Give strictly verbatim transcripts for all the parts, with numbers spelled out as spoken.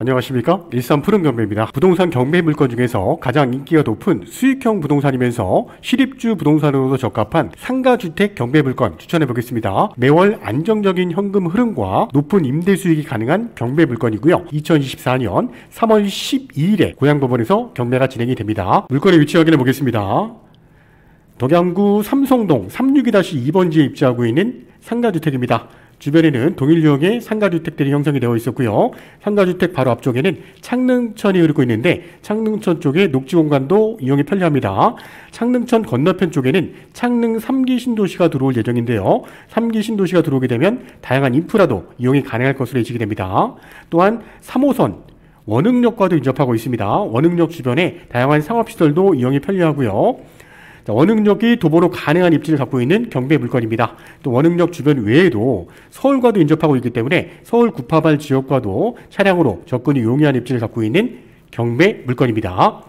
안녕하십니까, 일산 푸른경매입니다. 부동산 경매 물건 중에서 가장 인기가 높은 수익형 부동산이면서 실입주 부동산으로도 적합한 상가주택 경매 물건 추천해 보겠습니다. 매월 안정적인 현금 흐름과 높은 임대 수익이 가능한 경매 물건이고요. 이천이십사 년 삼월 십이일에 고양법원에서 경매가 진행이 됩니다. 물건의 위치 확인해 보겠습니다. 덕양구 삼성동 삼육이 이 번지에 입주하고 있는 상가주택입니다. 주변에는 동일 유형의 상가주택들이 형성이 되어 있었고요. 상가주택 바로 앞쪽에는 창릉천이 흐르고 있는데 창릉천 쪽에 녹지공간도 이용이 편리합니다. 창릉천 건너편 쪽에는 창릉 삼 기 신도시가 들어올 예정인데요. 삼 기 신도시가 들어오게 되면 다양한 인프라도 이용이 가능할 것으로 예측이 됩니다. 또한 삼 호선 원흥역과도 인접하고 있습니다. 원흥역 주변에 다양한 상업시설도 이용이 편리하고요. 원흥역이 도보로 가능한 입지를 갖고 있는 경매 물건입니다. 또 원흥역 주변 외에도 서울과도 인접하고 있기 때문에 서울 구파발 지역과도 차량으로 접근이 용이한 입지를 갖고 있는 경매 물건입니다.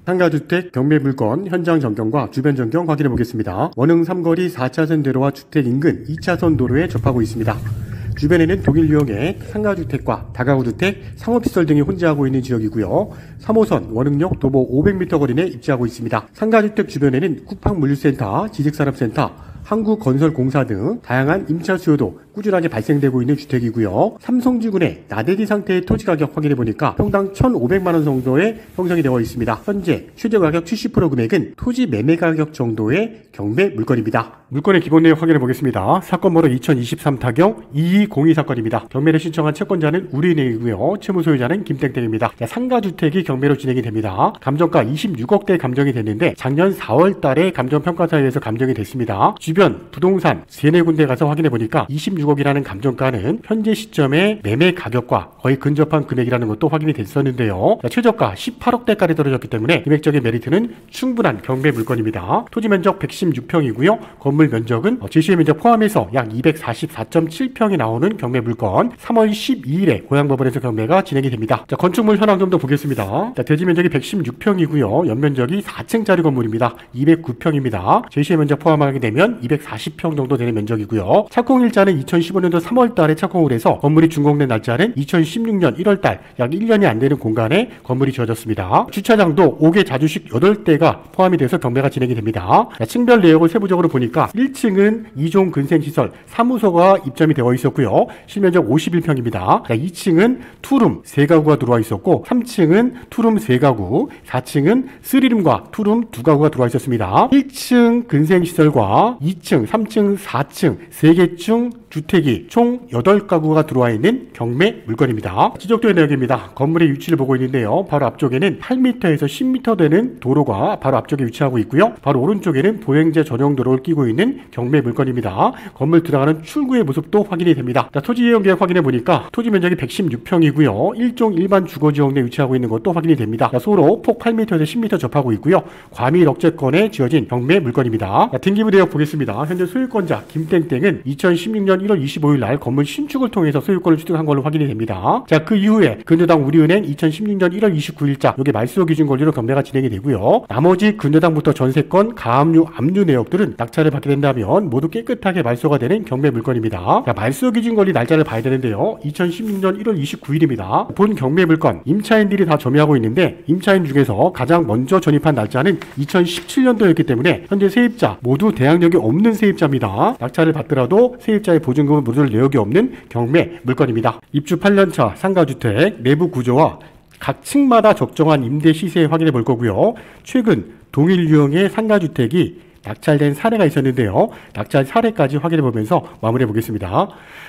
상가주택 경매 물건 현장 점경과 주변 점경 확인해 보겠습니다. 원흥 삼거리 사 차선 대로와 주택 인근 이 차선 도로에 접하고 있습니다. 주변에는 독일 유형의 상가주택과 다가구주택, 상업시설 등이 혼재하고 있는 지역이고요. 삼 호선 원흥역 도보 오백 미터 거리 내 입지하고 있습니다. 상가주택 주변에는 쿠팡물류센터, 지식산업센터, 한국건설공사 등 다양한 임차 수요도 꾸준하게 발생되고 있는 주택이고요. 삼성지구내 나대지 상태의 토지 가격 확인해 보니까 평당 천오백만 원 정도에 형성이 되어 있습니다. 현재 최저 가격 칠십 퍼센트 금액은 토지 매매 가격 정도의 경매 물건입니다. 물건의 기본 내용 확인해 보겠습니다. 사건 번호 이천이십삼 타경 이이공이 사건입니다. 경매를 신청한 채권자는 우리은행이고요. 채무 소유자는 김땡땡입니다. 상가주택이 경매로 진행이 됩니다. 감정가 이십육억대 감정이 됐는데 작년 사월 달에 감정평가사에서 감정이 됐습니다. 주변 부동산 세네 군데 가서 확인해 보니까 이십육억이라는 감정가는 현재 시점의 매매 가격과 거의 근접한 금액이라는 것도 확인이 됐었는데요. 최저가 십팔억대까지 떨어졌기 때문에 금액적인 메리트는 충분한 경매 물건입니다. 토지 면적 백십육 평이고요. 건물 면적은 제시의 면적 포함해서 약 이백사십사 점 칠 평이 나오는 경매 물건, 삼월 십이일에 고양법원에서 경매가 진행이 됩니다. 자, 건축물 현황 좀 더 보겠습니다. 자, 대지 면적이 백십육 평이고요. 연면적이 사 층짜리 건물입니다. 이백구 평입니다. 제시의 면적 포함하게 되면 이백사십 평 정도 되는 면적이고요. 착공일자는 이천십오 년도 삼월 달에 착공을 해서 건물이 준공된 날짜는 이천십육 년 일월 달, 약 일 년이 안 되는 공간에 건물이 지어졌습니다. 주차장도 오 개 자주식 여덟 대가 포함이 돼서 경매가 진행이 됩니다. 자, 층별 내역을 세부적으로 보니까 일 층은 이종 근생시설 사무소가 입점이 되어 있었고요. 실면적 오십일 평입니다. 자, 이 층은 투룸 세 가구가 들어와 있었고, 삼 층은 투룸 세 가구, 사 층은 쓰리룸과 투룸 두 가구가 들어와 있었습니다. 일 층 근생시설과 이 층, 삼 층, 사 층 세 개 층 주택이 총 여덟 가구가 들어와 있는 경매 물건입니다. 지적도의 내역입니다. 건물의 위치를 보고 있는데요. 바로 앞쪽에는 팔 미터에서 십 미터 되는 도로가 바로 앞쪽에 위치하고 있고요. 바로 오른쪽에는 보행자 전용 도로를 끼고 있는 경매 물건입니다. 건물 들어가는 출구의 모습도 확인이 됩니다. 자, 토지 이용 계획 확인해 보니까 토지 면적이 백십육 평이고요. 일종 일반 주거지역 내 위치하고 있는 것도 확인이 됩니다. 자, 소로 폭 팔 미터에서 십 미터 접하고 있고요. 과밀 억제권에 지어진 경매 물건입니다. 자, 등기부 내역 보겠습니다. 현재 소유권자 김땡땡은 이천십육 년 일월 이십오일 날 건물 신축을 통해서 소유권을 취득한 걸로 확인이 됩니다. 자, 그 이후에 근저당 우리은행 이천십육 년 일월 이십구일자 요게 말소 기준 권리로 경매가 진행이 되고요. 나머지 근저당부터 전세권, 가압류, 압류 내역들은 낙찰을 받게 된다면 모두 깨끗하게 말소가 되는 경매 물건입니다. 자, 말소 기준 권리 날짜를 봐야 되는데요. 이천십육 년 일월 이십구일입니다. 본 경매 물건 임차인들이 다 점유하고 있는데 임차인 중에서 가장 먼저 전입한 날짜는 이천십칠 년도였기 때문에 현재 세입자 모두 대항력이 없는 세입자입니다. 낙찰을 받더라도 세입자의 보증금을 물을 내역이 없는 경매 물건입니다. 입주 팔 년 차 상가주택 내부 구조와 각 층마다 적정한 임대 시세 확인해 볼 거고요. 최근 동일 유형의 상가주택이 낙찰된 사례가 있었는데요. 낙찰 사례까지 확인해 보면서 마무리해 보겠습니다.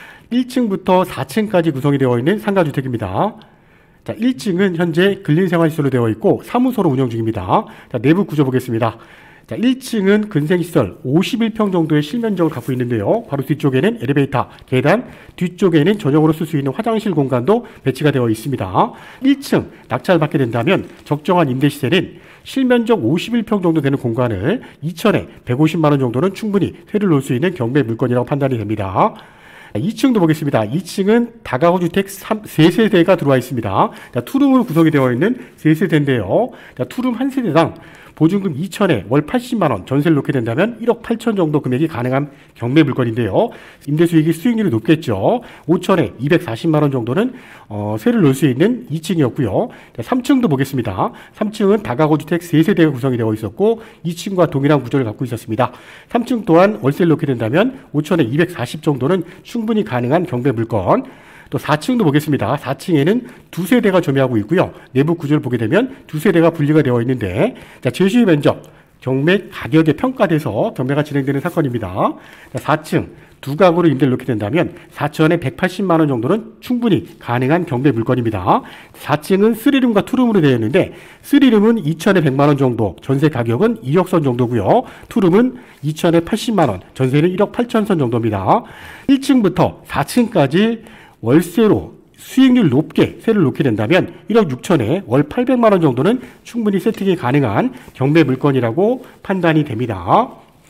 일 층부터 사 층까지 구성이 되어 있는 상가주택입니다. 자, 일 층은 현재 근린생활시설로 되어 있고 사무소로 운영 중입니다. 자, 내부 구조 보겠습니다. 자, 일 층은 근생시설 오십일 평 정도의 실면적을 갖고 있는데요. 바로 뒤쪽에는 엘리베이터, 계단, 뒤쪽에는 전용으로 쓸 수 있는 화장실 공간도 배치가 되어 있습니다. 일 층 낙찰을 받게 된다면 적정한 임대시세는 실면적 오십일 평 정도 되는 공간을 이천에 백오십만 원 정도는 충분히 세를 놓을 수 있는 경매 물건이라고 판단이 됩니다. 이 층도 보겠습니다. 이 층은 다가구 주택 세 세대가 들어와 있습니다. 자, 투룸으로 구성이 되어 있는 세 세대인데요. 자, 투룸 한 세대당 보증금 이천에 월 팔십만 원, 전세를 놓게 된다면 일억 팔천 정도 금액이 가능한 경매 물건인데요. 임대 수익이 수익률이 높겠죠. 오천에 이백사십만 원 정도는 어, 세를 놓을 수 있는 이 층이었고요. 삼 층도 보겠습니다. 삼 층은 다가구 주택 세 세대가 구성이 되어 있었고 이 층과 동일한 구조를 갖고 있었습니다. 삼 층 또한 월세를 놓게 된다면 오천에 이백사십 정도는 충분히 가능한 경매 물건. 또 사 층도 보겠습니다. 사 층에는 두 세대가 조매하고 있고요. 내부 구조를 보게 되면 두 세대가 분리가 되어 있는데, 자, 제시 면적, 경매 가격에 평가돼서 경매가 진행되는 사건입니다. 자, 사 층 두 가구로 임대를 놓게 된다면 사천에 백팔십만 원 정도는 충분히 가능한 경매 물건입니다. 사 층은 쓰리룸과 투룸으로 되어 있는데 쓰리룸은 이천에 백만 원 정도, 전세 가격은 이억 선 정도고요. 투룸은 이천에 팔십만 원, 전세는 일억 팔천 선 정도입니다. 일 층부터 사 층까지 월세로 수익률 높게 세를 놓게 된다면 일억 육천에 월 팔백만 원 정도는 충분히 세팅이 가능한 경매 물건이라고 판단이 됩니다.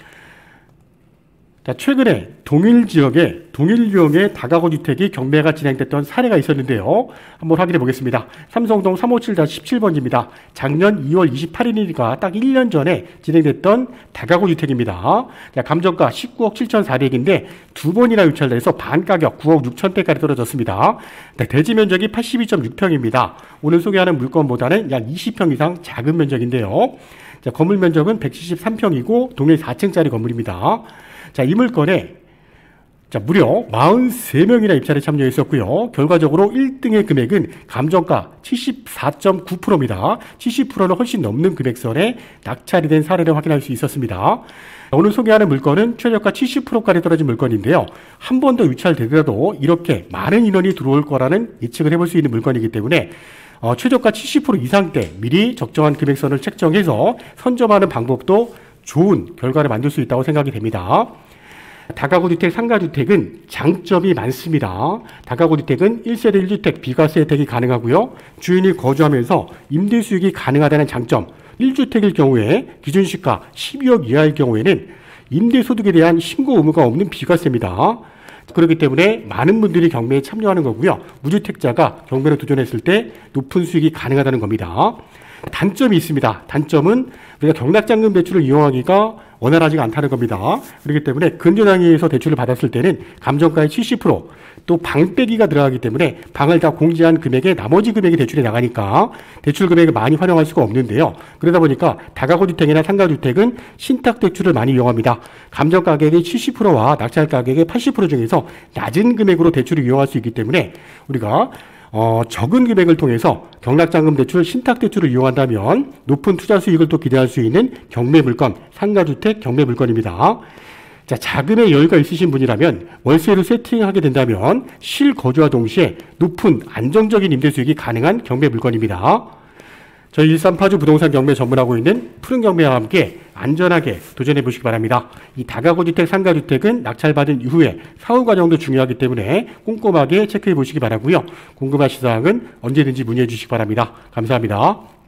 자, 최근에 동일 지역에 동일유형의 다가구 주택이 경매가 진행됐던 사례가 있었는데요. 한번 확인해 보겠습니다. 삼성동 삼오칠 십칠 번지입니다. 작년 이월 이십팔일이니까 딱 일 년 전에 진행됐던 다가구 주택입니다. 자, 감정가 십구억 칠천사백인데 두 번이나 유찰돼서 반가격 구억 육천대까지 떨어졌습니다. 네, 대지 면적이 팔십이 점 육 평입니다. 오늘 소개하는 물건보다는 약 이십 평 이상 작은 면적인데요. 자, 건물 면적은 백칠십삼 평이고 동일 사 층짜리 건물입니다. 자, 이 물건에 자, 무려 사십삼 명이나 입찰에 참여했었고요. 결과적으로 일 등의 금액은 감정가 칠십사 점 구 퍼센트입니다. 칠십 퍼센트는 훨씬 넘는 금액선에 낙찰이 된 사례를 확인할 수 있었습니다. 오늘 소개하는 물건은 최저가 칠십 퍼센트까지 떨어진 물건인데요. 한 번 더 유찰되더라도 이렇게 많은 인원이 들어올 거라는 예측을 해볼 수 있는 물건이기 때문에 어, 최저가 칠십 퍼센트 이상대 미리 적정한 금액선을 책정해서 선점하는 방법도 좋은 결과를 만들 수 있다고 생각이 됩니다. 다가구 주택, 상가주택은 장점이 많습니다. 다가구 주택은 일 세대 일 주택 비과세 혜택이 가능하고요. 주인이 거주하면서 임대 수익이 가능하다는 장점, 일 주택일 경우에 기준시가 십이억 이하일 경우에는 임대소득에 대한 신고 의무가 없는 비과세입니다. 그렇기 때문에 많은 분들이 경매에 참여하는 거고요. 무주택자가 경매로 도전했을 때 높은 수익이 가능하다는 겁니다. 단점이 있습니다. 단점은 우리가 경락장금 대출을 이용하기가 원활하지가 않다는 겁니다. 그렇기 때문에 근저당에서 대출을 받았을 때는 감정가의 칠십 퍼센트 또 방 빼기가 들어가기 때문에 방을 다 공제한 금액에 나머지 금액이 대출이 나가니까 대출 금액을 많이 활용할 수가 없는데요. 그러다 보니까 다가구 주택이나 상가주택은 신탁 대출을 많이 이용합니다. 감정 가격의 칠십 퍼센트와 낙찰 가격의 팔십 퍼센트 중에서 낮은 금액으로 대출을 이용할 수 있기 때문에 우리가 어, 적은 금액을 통해서 경락장금 대출, 신탁 대출을 이용한다면 높은 투자 수익을 또 기대할 수 있는 경매 물건, 상가주택 경매 물건입니다. 자, 자금의 여유가 있으신 분이라면 월세로 세팅하게 된다면 실거주와 동시에 높은 안정적인 임대 수익이 가능한 경매 물건입니다. 저희 일산파주 부동산 경매 전문하고 있는 푸른 경매와 함께 안전하게 도전해 보시기 바랍니다. 이 다가구 주택, 상가주택은 낙찰받은 이후에 사후 과정도 중요하기 때문에 꼼꼼하게 체크해 보시기 바라고요. 궁금하신 사항은 언제든지 문의해 주시기 바랍니다. 감사합니다.